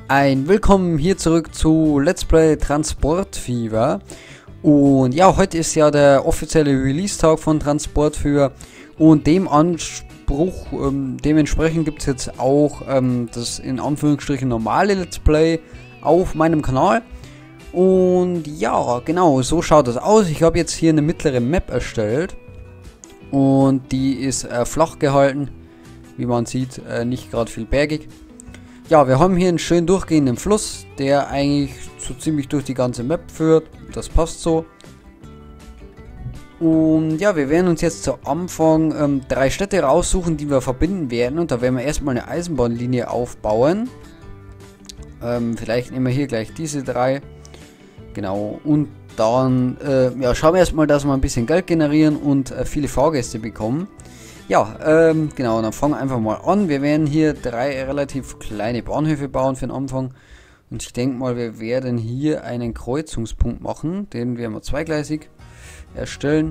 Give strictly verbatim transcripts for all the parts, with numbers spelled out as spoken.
Ein Willkommen hier zurück zu Let's Play Transport Fever. Und ja, heute ist ja der offizielle Release-Tag von Transport Fever. Und dem Anspruch, ähm, dementsprechend gibt es jetzt auch ähm, das in Anführungsstrichen normale Let's Play auf meinem Kanal. Und ja, genau, so schaut das aus. Ich habe jetzt hier eine mittlere Map erstellt. Und die ist äh, flach gehalten. Wie man sieht, äh, nicht gerade viel bergig. Ja, wir haben hier einen schön durchgehenden Fluss, der eigentlich so ziemlich durch die ganze Map führt. Das passt so. Und ja, wir werden uns jetzt zu Anfang ähm, drei Städte raussuchen, die wir verbinden werden. Und da werden wir erstmal eine Eisenbahnlinie aufbauen. Ähm, vielleicht nehmen wir hier gleich diese drei. Genau. Und dann äh, ja, schauen wir erstmal, dass wir ein bisschen Geld generieren und äh, viele Fahrgäste bekommen. Ja, ähm, genau, dann fangen wir einfach mal an. Wir werden hier drei relativ kleine Bahnhöfe bauen für den Anfang. Und ich denke mal, wir werden hier einen Kreuzungspunkt machen. Den werden wir zweigleisig erstellen.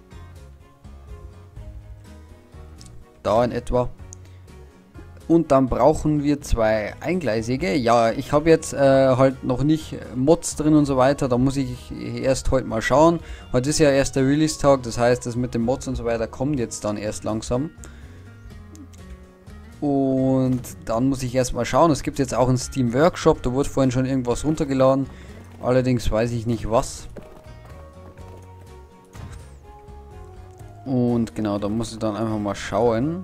Da in etwa. Und dann brauchen wir zwei eingleisige. Ja, ich habe jetzt äh, halt noch nicht Mods drin und so weiter. Da muss ich erst heute mal schauen. Heute ist ja erst der Release-Tag. Das heißt, das mit den Mods und so weiter kommt jetzt dann erst langsam. Und dann muss ich erst mal schauen. Es gibt jetzt auch einen Steam Workshop. Da wurde vorhin schon irgendwas runtergeladen. Allerdings weiß ich nicht was. Und genau, da muss ich dann einfach mal schauen.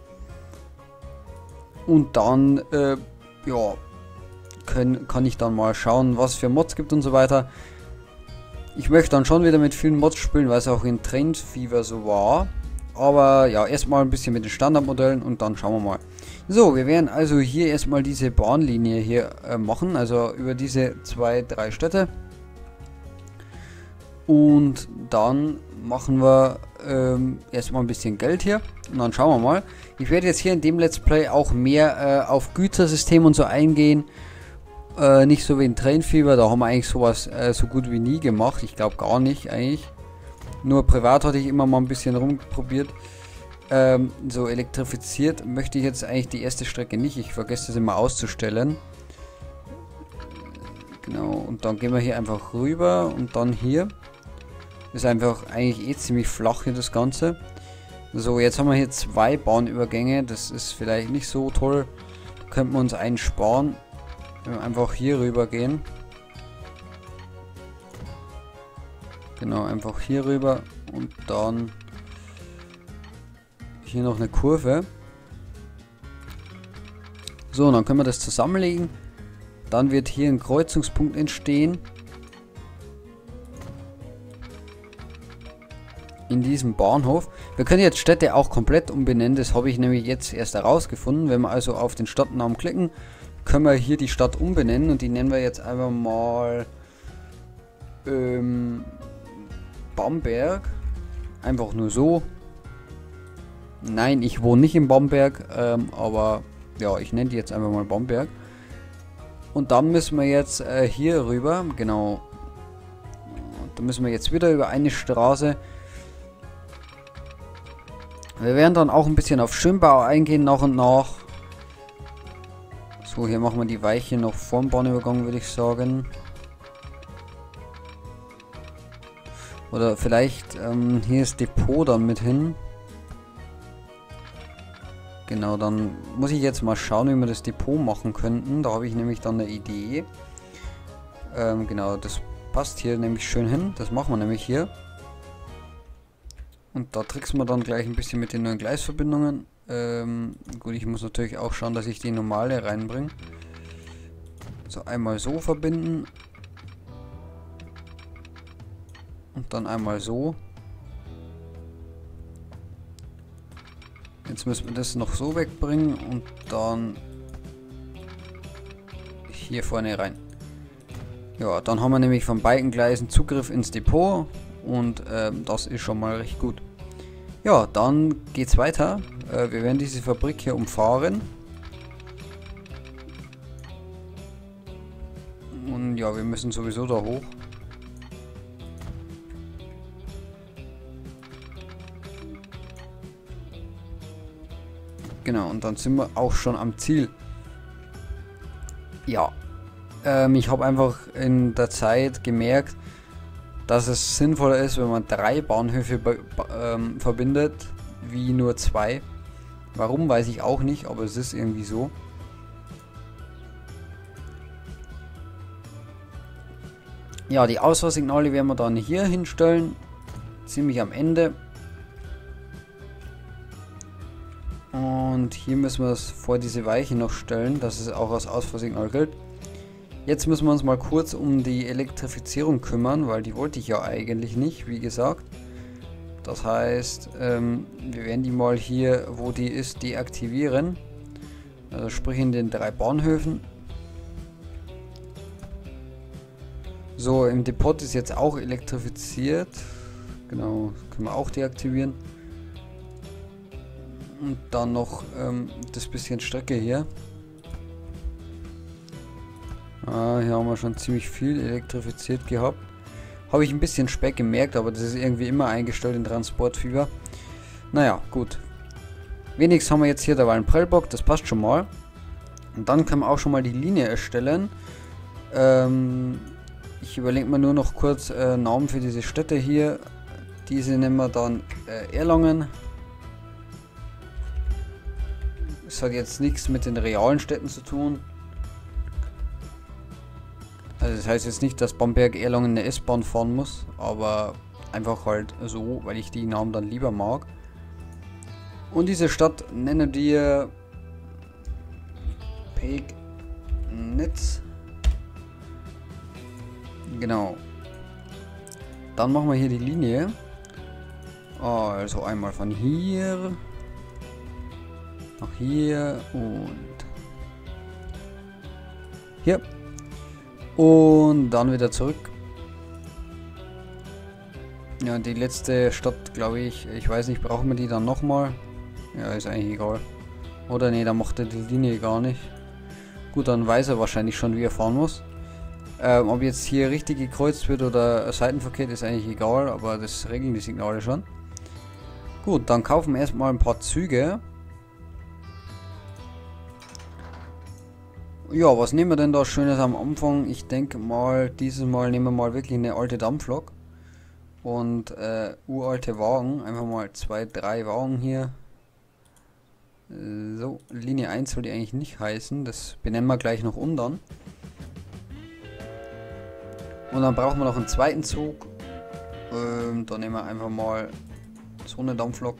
Und dann, äh, ja, können, kann ich dann mal schauen, was es für Mods gibt und so weiter. Ich möchte dann schon wieder mit vielen Mods spielen, weil es auch in Trend Fever so war. Aber ja, erstmal ein bisschen mit den Standardmodellen und dann schauen wir mal. So, wir werden also hier erstmal diese Bahnlinie hier äh, machen, also über diese zwei, drei Städte. Und dann machen wir ähm, erstmal ein bisschen Geld hier. Und dann schauen wir mal. Ich werde jetzt hier in dem Let's Play auch mehr äh, auf Gütersystem und so eingehen. Äh, nicht so wie in Train Fever, da haben wir eigentlich sowas äh, so gut wie nie gemacht. Ich glaube gar nicht eigentlich. Nur privat hatte ich immer mal ein bisschen rumprobiert. Ähm, so elektrifiziert möchte ich jetzt eigentlich die erste Strecke nicht. Ich vergesse das immer auszustellen. Genau, und dann gehen wir hier einfach rüber und dann hier. Ist einfach eigentlich eh ziemlich flach hier das Ganze. So, jetzt haben wir hier zwei Bahnübergänge. Das ist vielleicht nicht so toll. Da könnten wir uns einen sparen. Wenn wir einfach hier rüber gehen. Genau, einfach hier rüber. Und dann hier noch eine Kurve. So, und dann können wir das zusammenlegen. Dann wird hier ein Kreuzungspunkt entstehen. In diesem Bahnhof. Wir können jetzt Städte auch komplett umbenennen, das habe ich nämlich jetzt erst herausgefunden. Wenn wir also auf den Stadtnamen klicken, können wir hier die Stadt umbenennen und die nennen wir jetzt einfach mal ähm, Bamberg. Einfach nur so. Nein, ich wohne nicht in Bamberg, ähm, aber ja, ich nenne die jetzt einfach mal Bamberg. Und dann müssen wir jetzt äh, hier rüber, genau. Und dann müssen wir jetzt wieder über eine Straße. Wir werden dann auch ein bisschen auf Schönbau eingehen, nach und nach. So, hier machen wir die Weiche noch vorm Bahnübergang, würde ich sagen. Oder vielleicht ähm, hier ist Depot dann mit hin. Genau, dann muss ich jetzt mal schauen, wie wir das Depot machen könnten. Da habe ich nämlich dann eine Idee. Ähm, genau, das passt hier nämlich schön hin. Das machen wir nämlich hier. Und da tricksen wir dann gleich ein bisschen mit den neuen Gleisverbindungen. Ähm, gut, ich muss natürlich auch schauen, dass ich die normale reinbringe. So, einmal so verbinden. Und dann einmal so. Jetzt müssen wir das noch so wegbringen und dann hier vorne rein. Ja, dann haben wir nämlich von beiden Gleisen Zugriff ins Depot. Und ähm, das ist schon mal recht gut. Ja, dann geht's weiter. Äh, wir werden diese Fabrik hier umfahren. Und ja, wir müssen sowieso da hoch. Genau, und dann sind wir auch schon am Ziel. Ja, ähm, ich habe einfach in der Zeit gemerkt, dass es sinnvoller ist, wenn man drei Bahnhöfe ähm, verbindet, wie nur zwei. Warum, weiß ich auch nicht, aber es ist irgendwie so. Ja, die Ausfahrsignale werden wir dann hier hinstellen, ziemlich am Ende. Und hier müssen wir es vor diese Weiche noch stellen, dass es auch als Ausfahrsignal gilt. Jetzt müssen wir uns mal kurz um die Elektrifizierung kümmern, weil die wollte ich ja eigentlich nicht, wie gesagt. Das heißt, ähm, wir werden die mal hier, wo die ist, deaktivieren. Also sprich in den drei Bahnhöfen. So, im Depot ist jetzt auch elektrifiziert. Genau, können wir auch deaktivieren. Und dann noch ähm, das bisschen Strecke hier. Ah, hier haben wir schon ziemlich viel elektrifiziert gehabt. Habe ich ein bisschen spät gemerkt, aber das ist irgendwie immer eingestellt in Transportfieber. Naja, gut. Wenigstens haben wir jetzt hier dabei einen Prellbock, das passt schon mal. Und dann können wir auch schon mal die Linie erstellen. Ähm, ich überlege mir nur noch kurz äh, Namen für diese Städte hier. Diese nennen wir dann äh, Erlangen. Das hat jetzt nichts mit den realen Städten zu tun. Also das heißt jetzt nicht, dass Bamberg-Erlangen eine S-Bahn fahren muss, aber einfach halt so, weil ich die Namen dann lieber mag. Und diese Stadt nennen wir Pegnitz. Genau. Dann machen wir hier die Linie. Also einmal von hier nach hier und hier. Und dann wieder zurück. Ja, die letzte Stadt, glaube ich, ich weiß nicht, brauchen wir die dann nochmal? Ja, ist eigentlich egal. Oder nee, da macht er die Linie gar nicht. Gut, dann weiß er wahrscheinlich schon, wie er fahren muss. Ähm, ob jetzt hier richtig gekreuzt wird oder Seitenverkehr, ist eigentlich egal, aber das regeln die Signale schon. Gut, dann kaufen wir erstmal ein paar Züge. Ja, was nehmen wir denn da Schönes am Anfang? Ich denke mal, dieses Mal nehmen wir mal wirklich eine alte Dampflok. Und äh, uralte Wagen. Einfach mal zwei, drei Wagen hier. So, Linie eins soll die eigentlich nicht heißen. Das benennen wir gleich noch um dann. Und dann brauchen wir noch einen zweiten Zug. Ähm, da nehmen wir einfach mal so eine Dampflok.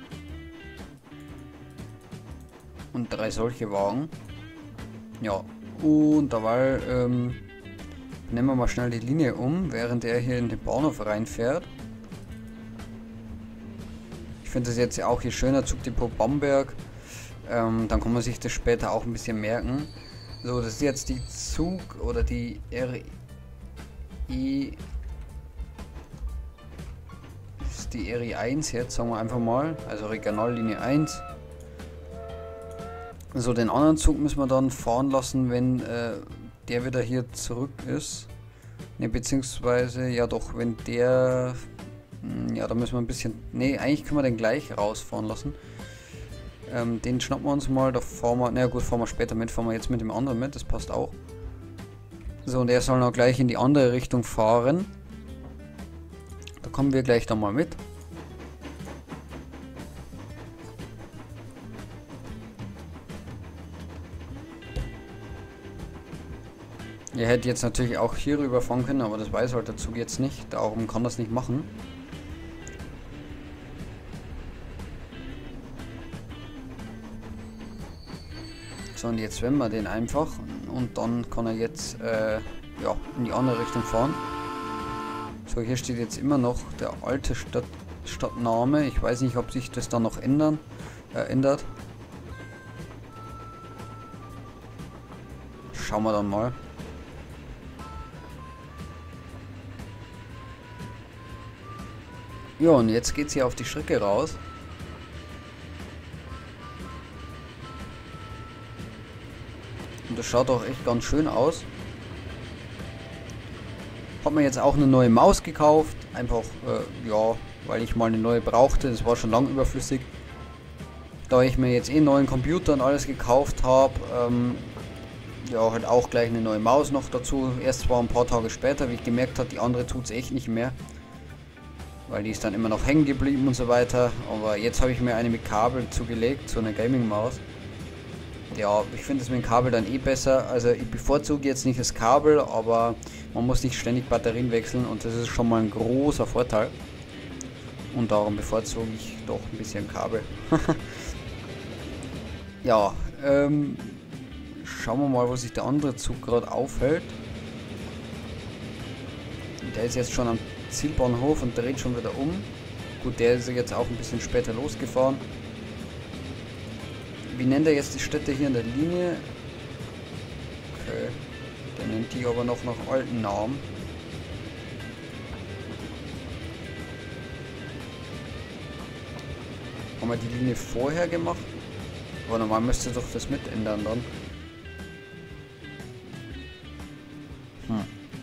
Und drei solche Wagen. Ja, und dabei ähm, nehmen wir mal schnell die Linie um, während er hier in den Bahnhof reinfährt. Ich finde das jetzt auch hier schöner, Zugdepot Bamberg. Ähm, dann kann man sich das später auch ein bisschen merken. So, das ist jetzt die Zug oder die R I. Das ist die R I eins jetzt, sagen wir einfach mal. Also Regionallinie eins. So, den anderen Zug müssen wir dann fahren lassen, wenn äh, der wieder hier zurück ist. Ne, beziehungsweise, ja doch, wenn der... Mh, ja, da müssen wir ein bisschen... Ne, eigentlich können wir den gleich rausfahren lassen. Ähm, den schnappen wir uns mal, da fahren wir... Na gut, fahren wir später mit, fahren wir jetzt mit dem anderen mit, das passt auch. So, und der soll noch gleich in die andere Richtung fahren. Da kommen wir gleich dann mal mit. Ihr hättet jetzt natürlich auch hier rüber fahren können, aber das weiß halt der Zug jetzt nicht. Darum kann das nicht machen. So, und jetzt wenden wir den einfach. Und dann kann er jetzt äh, ja, in die andere Richtung fahren. So, hier steht jetzt immer noch der alte Stadt, Stadtname. Ich weiß nicht, ob sich das dann noch ändern, äh, ändert. Schauen wir dann mal. Ja, und jetzt geht's hier auf die Strecke raus. Und das schaut auch echt ganz schön aus. Hab mir jetzt auch eine neue Maus gekauft. Einfach, äh, ja, weil ich mal eine neue brauchte. Das war schon lang überflüssig. Da ich mir jetzt eh einen neuen Computer und alles gekauft habe, ähm, Ja, halt auch gleich eine neue Maus noch dazu. Erst zwar ein paar Tage später, wie ich gemerkt habe, die andere tut es echt nicht mehr. Weil die ist dann immer noch hängen geblieben und so weiter. Aber jetzt habe ich mir eine mit Kabel zugelegt, so eine Gaming-Maus. Ja, ich finde es mit dem Kabel dann eh besser. Also ich bevorzuge jetzt nicht das Kabel, aber man muss nicht ständig Batterien wechseln und das ist schon mal ein großer Vorteil. Und darum bevorzuge ich doch ein bisschen Kabel. Ja, ähm, schauen wir mal, wo sich der andere Zug gerade aufhält. Der ist jetzt schon am Zielbahnhof und dreht schon wieder um. Gut, der ist jetzt auch ein bisschen später losgefahren. Wie nennt er jetzt die Städte hier in der Linie? Okay, der nennt die aber noch nach alten Namen. Haben wir die Linie vorher gemacht? Aber normal müsste doch das mit ändern dann. Hm.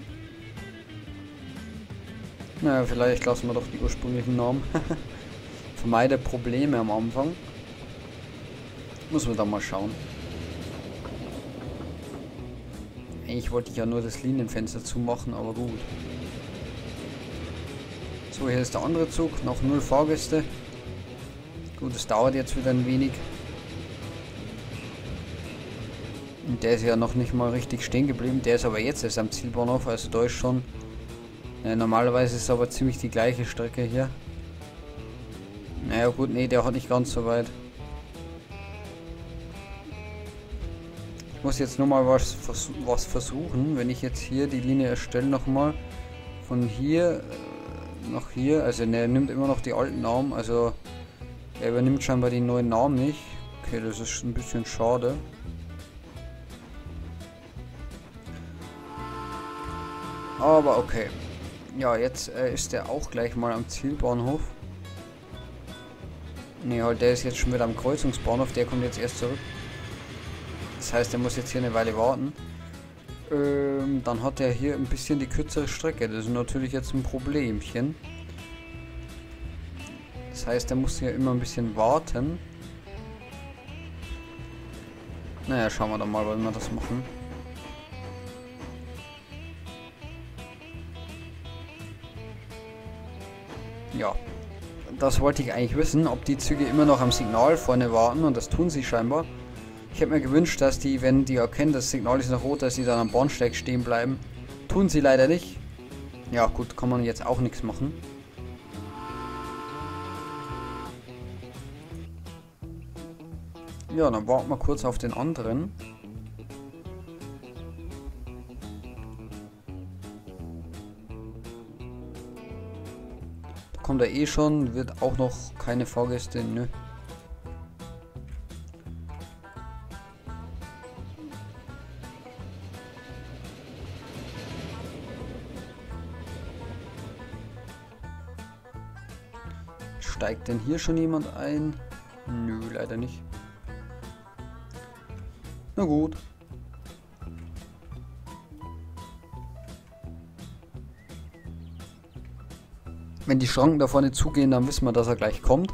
Naja, vielleicht lassen wir doch die ursprünglichen Namen. Vermeide Probleme am Anfang. Muss man da mal schauen. Eigentlich wollte ich ja nur das Linienfenster zumachen, aber gut. So, hier ist der andere Zug. Noch null Fahrgäste. Gut, es dauert jetzt wieder ein wenig. Und der ist ja noch nicht mal richtig stehen geblieben. Der ist aber jetzt erst am Zielbahnhof. Also da ist schon... Ja, normalerweise ist es aber ziemlich die gleiche Strecke hier. Naja gut, nee, der hat nicht ganz so weit. Ich muss jetzt nur mal was, was versuchen. Wenn ich jetzt hier die Linie erstelle nochmal. Von hier nach hier. Also ne, er nimmt immer noch die alten Namen. Also er übernimmt scheinbar die neuen Namen nicht. Okay, das ist ein bisschen schade. Aber okay. Ja, jetzt äh, ist er auch gleich mal am Zielbahnhof. Ne, halt, der ist jetzt schon wieder am Kreuzungsbahnhof. Der kommt jetzt erst zurück. Das heißt, er muss jetzt hier eine Weile warten. Ähm, dann hat er hier ein bisschen die kürzere Strecke. Das ist natürlich jetzt ein Problemchen. Das heißt, er muss hier immer ein bisschen warten. Naja, schauen wir dann mal, wollen wir das machen. Ja, das wollte ich eigentlich wissen, ob die Züge immer noch am Signal vorne warten und das tun sie scheinbar. Ich hätte mir gewünscht, dass die, wenn die erkennen, das Signal ist noch rot, dass sie dann am Bahnsteig stehen bleiben. Tun sie leider nicht. Ja gut, kann man jetzt auch nichts machen. Ja, dann warten wir kurz auf den anderen. Kommt er eh schon, wird auch noch keine Fahrgäste, nö. Steigt denn hier schon jemand ein? Nö, leider nicht. Na gut. Wenn die Schranken da vorne zugehen, dann wissen wir, dass er gleich kommt.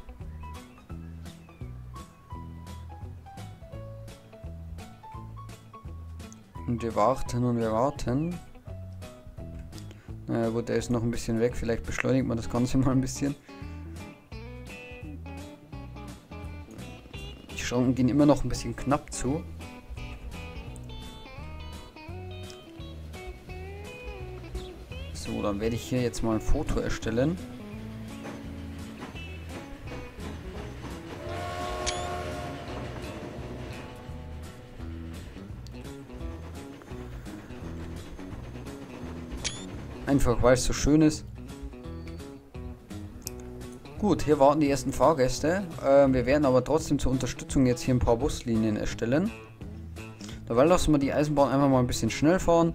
Und wir warten und wir warten. Naja gut, der ist noch ein bisschen weg. Vielleicht beschleunigt man das Ganze mal ein bisschen. Die Schranken gehen immer noch ein bisschen knapp zu. So, dann werde ich hier jetzt mal ein Foto erstellen. Einfach weil es so schön ist. Gut, hier warten die ersten Fahrgäste. Äh, wir werden aber trotzdem zur Unterstützung jetzt hier ein paar Buslinien erstellen. Dabei lassen wir die Eisenbahn einfach mal ein bisschen schnell fahren.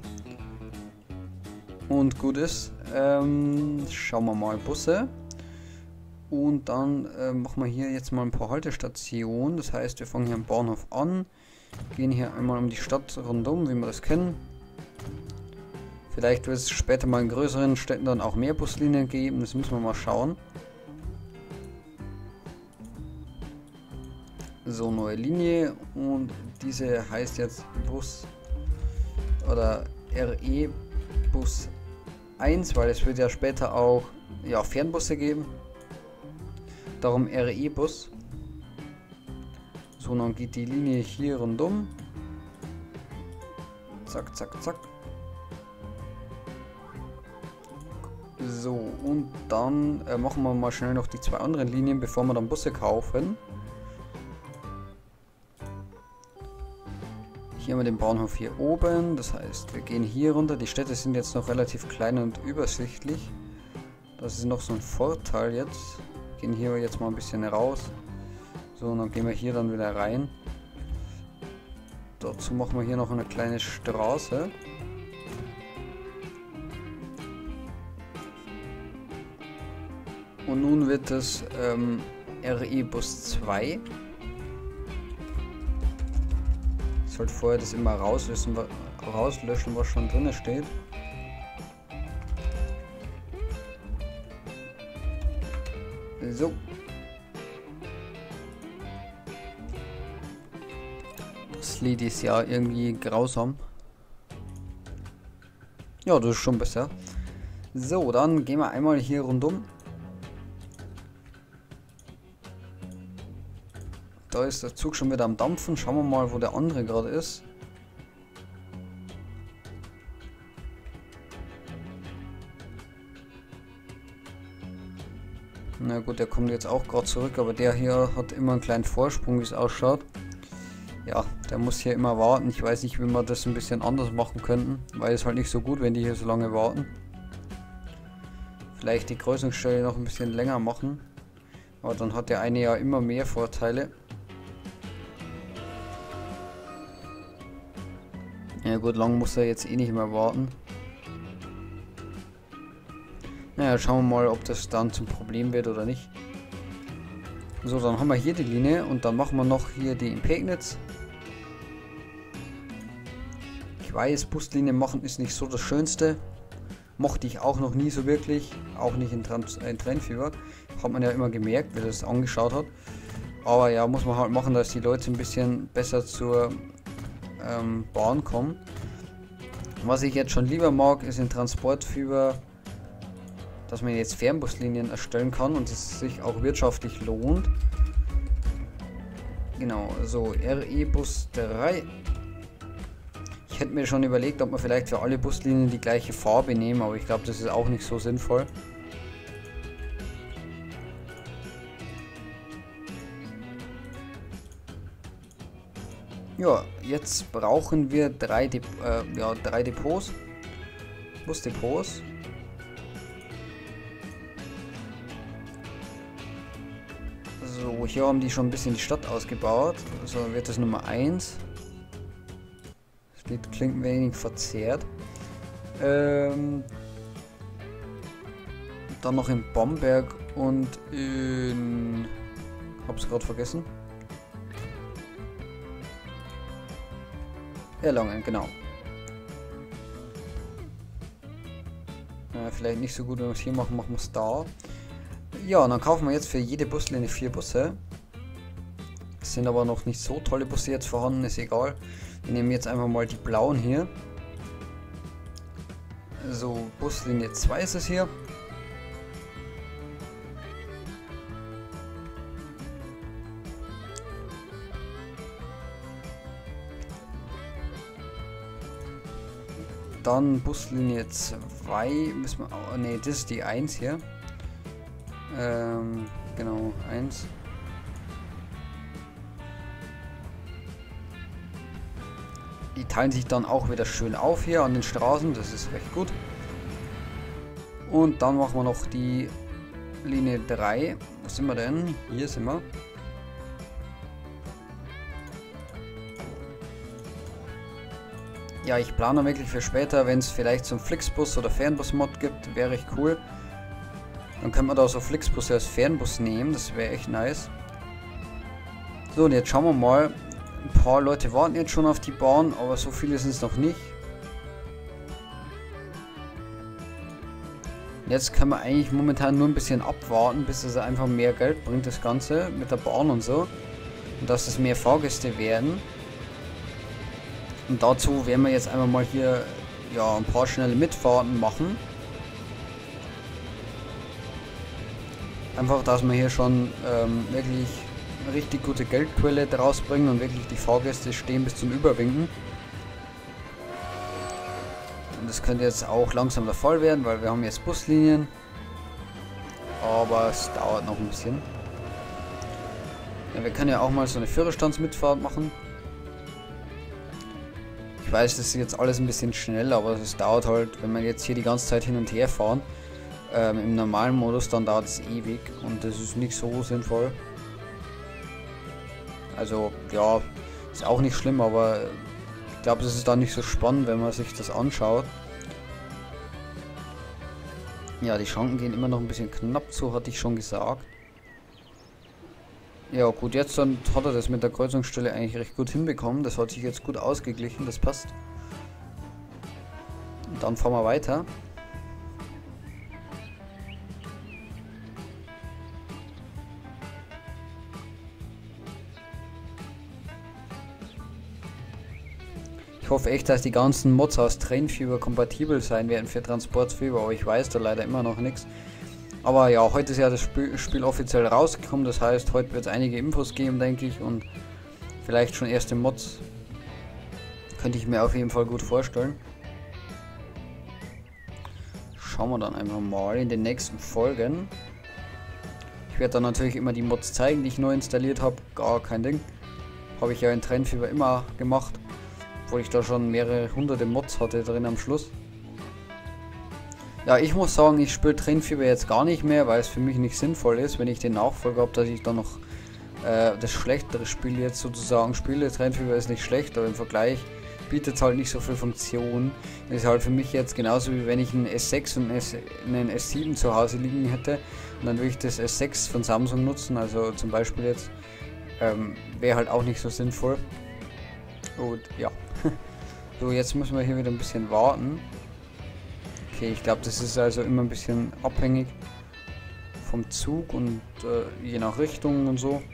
Und gut ist. Ähm, schauen wir mal Busse. Und dann äh, machen wir hier jetzt mal ein paar Haltestationen. Das heißt, wir fangen hier am Bahnhof an. Gehen hier einmal um die Stadt rundum, wie wir das kennen. Vielleicht wird es später mal in größeren Städten dann auch mehr Buslinien geben. Das müssen wir mal schauen. So, neue Linie. Und diese heißt jetzt Bus oder R E Bus eins, weil es wird ja später auch ja, Fernbusse geben. Darum R E Bus. So, dann geht die Linie hier rundum. Zack, zack, zack. So, und dann äh, machen wir mal schnell noch die zwei anderen Linien, bevor wir dann Busse kaufen. Hier haben wir den Bahnhof hier oben, das heißt, wir gehen hier runter. Die Städte sind jetzt noch relativ klein und übersichtlich. Das ist noch so ein Vorteil jetzt. Wir gehen hier jetzt mal ein bisschen raus. So, und dann gehen wir hier dann wieder rein. Dazu machen wir hier noch eine kleine Straße. Und nun wird es ähm, R E Bus zwei. Ich sollte vorher das immer rauslöschen, rauslöschen, was schon drin steht. So. Das Lied ist ja irgendwie grausam. Ja, das ist schon besser. So, dann gehen wir einmal hier rundum. Da ist der Zug schon wieder am Dampfen. Schauen wir mal, wo der andere gerade ist. Na gut, der kommt jetzt auch gerade zurück, aber der hier hat immer einen kleinen Vorsprung, wie es ausschaut. Ja, der muss hier immer warten. Ich weiß nicht, wie wir das ein bisschen anders machen könnten, weil es halt nicht so gut, wenn die hier so lange warten. Vielleicht die Kreuzungsstelle noch ein bisschen länger machen. Aber dann hat der eine ja immer mehr Vorteile. Ja gut, lang muss er jetzt eh nicht mehr warten. Naja, schauen wir mal, ob das dann zum Problem wird oder nicht. So, dann haben wir hier die Linie und dann machen wir noch hier die in Pegnitz. Ich weiß, Buslinien machen ist nicht so das Schönste. Mochte ich auch noch nie so wirklich. Auch nicht in, Trans in Trendfieber. Hat man ja immer gemerkt, wer das angeschaut hat. Aber ja, muss man halt machen, dass die Leute ein bisschen besser zur ähm, Bahn kommen. Was ich jetzt schon lieber mag, ist in Transportfieber, dass man jetzt Fernbuslinien erstellen kann und es sich auch wirtschaftlich lohnt. Genau, so R E Bus drei. Ich hätte mir schon überlegt, ob wir vielleicht für alle Buslinien die gleiche Farbe nehmen, aber ich glaube, das ist auch nicht so sinnvoll. Ja, jetzt brauchen wir drei, Dep äh, ja, drei Depots, Busdepots. So, hier haben die schon ein bisschen die Stadt ausgebaut. So wird das Nummer eins. Das Lied klingt ein wenig verzerrt. Ähm, dann noch in Bamberg und in... Hab's gerade vergessen. Erlangen, genau. Äh, vielleicht nicht so gut, wenn wir es hier machen, machen wir es da. Ja, und dann kaufen wir jetzt für jede Buslinie vier Busse. Es sind aber noch nicht so tolle Busse jetzt vorhanden, ist egal. Wir nehmen jetzt einfach mal die blauen hier. So, Buslinie zwei ist es hier. Dann Buslinie zwei müssen wir. Oh, ne, das ist die eins hier. Ähm, genau, eins. Die teilen sich dann auch wieder schön auf hier an den Straßen, das ist recht gut. Und dann machen wir noch die Linie drei. Wo sind wir denn? Hier sind wir. Ja, ich plane wirklich für später, wenn es vielleicht so einen Flixbus oder Fernbus-Mod gibt, wäre echt cool. Dann können wir da so Flixbusse als Fernbus nehmen, das wäre echt nice. So, und jetzt schauen wir mal. Ein paar Leute warten jetzt schon auf die Bahn, aber so viele sind es noch nicht. Jetzt können wir eigentlich momentan nur ein bisschen abwarten, bis es einfach mehr Geld bringt, das Ganze mit der Bahn und so. Und dass es mehr Fahrgäste werden. Und dazu werden wir jetzt einfach mal hier ja, ein paar schnelle Mitfahrten machen. Einfach, dass wir hier schon ähm, wirklich eine richtig gute Geldquelle draus bringen und wirklich die Fahrgäste stehen bis zum Überwinken. Und das könnte jetzt auch langsam der Fall werden, weil wir haben jetzt Buslinien. Aber es dauert noch ein bisschen. Ja, wir können ja auch mal so eine Führerstandsmitfahrt machen. Ich weiß, das ist jetzt alles ein bisschen schnell, aber es dauert halt, wenn wir jetzt hier die ganze Zeit hin und her fahren. Ähm, Im normalen Modus, dann dauert es ewig und das ist nicht so sinnvoll. Also, ja, ist auch nicht schlimm, aber ich glaube, es ist dann nicht so spannend, wenn man sich das anschaut. Ja, die Schranken gehen immer noch ein bisschen knapp zu, hatte ich schon gesagt. Ja gut, jetzt dann hat er das mit der Kreuzungsstelle eigentlich recht gut hinbekommen. Das hat sich jetzt gut ausgeglichen, das passt. Und dann fahren wir weiter. Ich hoffe echt, dass die ganzen Mods aus Trainfever kompatibel sein werden für Transportfever, aber ich weiß da leider immer noch nichts. Aber ja, heute ist ja das Spiel, Spiel offiziell rausgekommen, das heißt, heute wird es einige Infos geben, denke ich, und vielleicht schon erste Mods. Könnte ich mir auf jeden Fall gut vorstellen. Schauen wir dann einfach mal in den nächsten Folgen. Ich werde dann natürlich immer die Mods zeigen, die ich neu installiert habe, gar kein Ding. Habe ich ja in Trainfever immer gemacht, obwohl ich da schon mehrere hunderte Mods hatte drin am Schluss. Ja, ich muss sagen, ich spiele Trainfever jetzt gar nicht mehr, weil es für mich nicht sinnvoll ist, wenn ich den Nachfolger habe, dass ich dann noch äh, das schlechtere Spiel jetzt sozusagen spiele. Trainfever ist nicht schlecht, aber im Vergleich bietet es halt nicht so viel Funktion. Das ist halt für mich jetzt genauso wie wenn ich einen S sechs und einen S sieben zu Hause liegen hätte und dann würde ich das S sechs von Samsung nutzen, also zum Beispiel jetzt, ähm, wäre halt auch nicht so sinnvoll. Und ja, so jetzt müssen wir hier wieder ein bisschen warten. Okay, ich glaube, das ist also immer ein bisschen abhängig vom Zug und äh, je nach Richtung und so.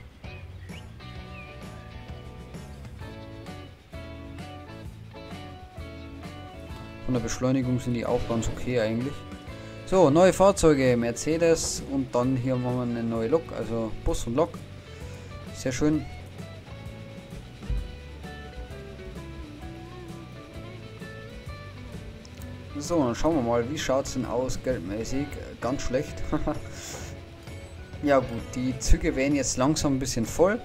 Von der Beschleunigung sind die auch ganz okay eigentlich. So, neue Fahrzeuge, Mercedes und dann hier haben wir eine neue Lok, also Bus und Lok. Sehr schön. So, dann schauen wir mal, wie schaut es denn aus, geldmäßig? Ganz schlecht. Ja gut, die Züge werden jetzt langsam ein bisschen voll.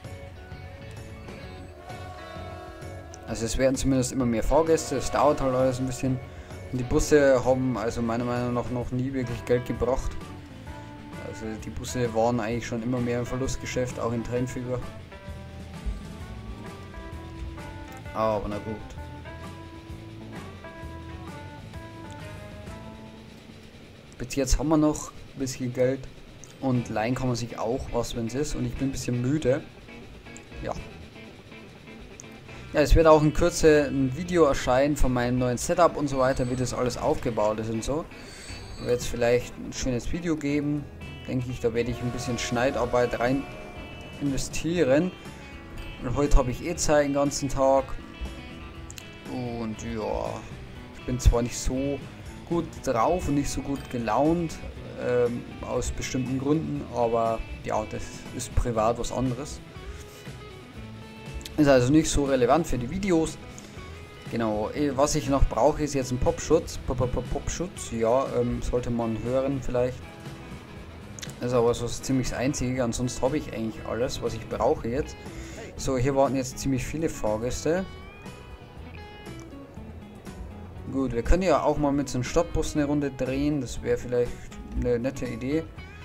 Also es werden zumindest immer mehr Fahrgäste, es dauert halt alles ein bisschen. Und die Busse haben also meiner Meinung nach noch nie wirklich Geld gebracht. Also die Busse waren eigentlich schon immer mehr im Verlustgeschäft, auch in Trainfever. Aber na gut. Bis jetzt haben wir noch ein bisschen Geld und leihen kann man sich auch was, wenn es ist, und ich bin ein bisschen müde. Ja. Ja, es wird auch in Kürze ein Video erscheinen von meinem neuen Setup und so weiter, wie das alles aufgebaut ist und so. Ich werde jetzt vielleicht ein schönes Video geben, denke ich, da werde ich ein bisschen Schneidarbeit rein investieren. Und heute habe ich eh Zeit den ganzen Tag. Und ja, ich bin zwar nicht so gut drauf und nicht so gut gelaunt, ähm, aus bestimmten Gründen, aber ja, das ist privat was anderes. Ist also nicht so relevant für die Videos. Genau, was ich noch brauche, ist jetzt ein Popschutz. Popschutz, ja, ähm, sollte man hören vielleicht. Das ist aber so ziemlich das Einzige, ansonsten habe ich eigentlich alles, was ich brauche jetzt. So, hier warten jetzt ziemlich viele Fahrgäste. Gut, wir können ja auch mal mit so einem Stadtbus eine Runde drehen, das wäre vielleicht eine nette Idee.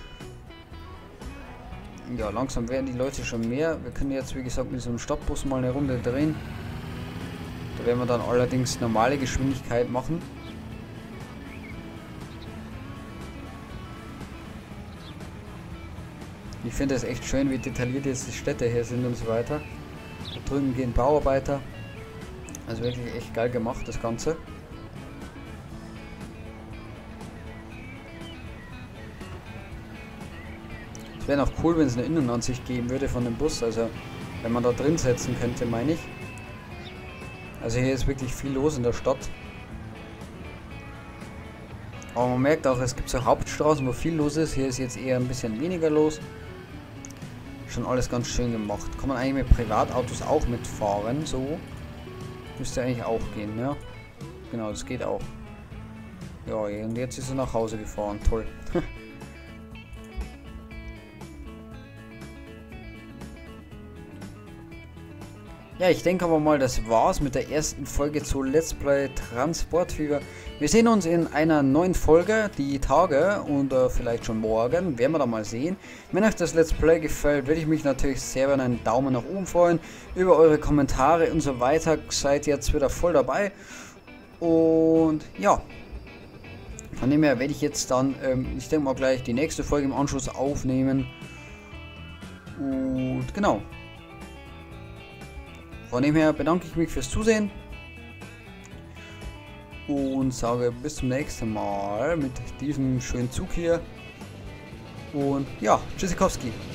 Ja, langsam werden die Leute schon mehr. Wir können jetzt, wie gesagt, mit so einem Stadtbus mal eine Runde drehen. Da werden wir dann allerdings normale Geschwindigkeit machen. Ich finde es echt schön, wie detailliert jetzt die Städte hier sind und so weiter. Da drüben gehen Bauarbeiter. Also wirklich echt geil gemacht, das Ganze. Es wäre auch cool, wenn es eine Innenansicht geben würde von dem Bus, also wenn man da drin setzen könnte, meine ich. Also hier ist wirklich viel los in der Stadt. Aber man merkt auch, es gibt so Hauptstraßen, wo viel los ist. Hier ist jetzt eher ein bisschen weniger los. Schon alles ganz schön gemacht. Kann man eigentlich mit Privatautos auch mitfahren, so. Müsste eigentlich auch gehen, ja. Genau, das geht auch. Ja, und jetzt ist er nach Hause gefahren. Toll. Ja, ich denke aber mal, das war's mit der ersten Folge zu Let's Play Transportfieber. Wir sehen uns in einer neuen Folge, die Tage und äh, vielleicht schon morgen, werden wir da mal sehen. Wenn euch das Let's Play gefällt, würde ich mich natürlich sehr über einen Daumen nach oben freuen, über eure Kommentare und so weiter. Seid jetzt wieder voll dabei. Und ja, von dem her werde ich jetzt dann, ähm, ich denke mal gleich die nächste Folge im Anschluss aufnehmen. Und genau. Von dem her bedanke ich mich fürs Zusehen und sage bis zum nächsten Mal mit diesem schönen Zug hier. Und ja, Tschüssikowski.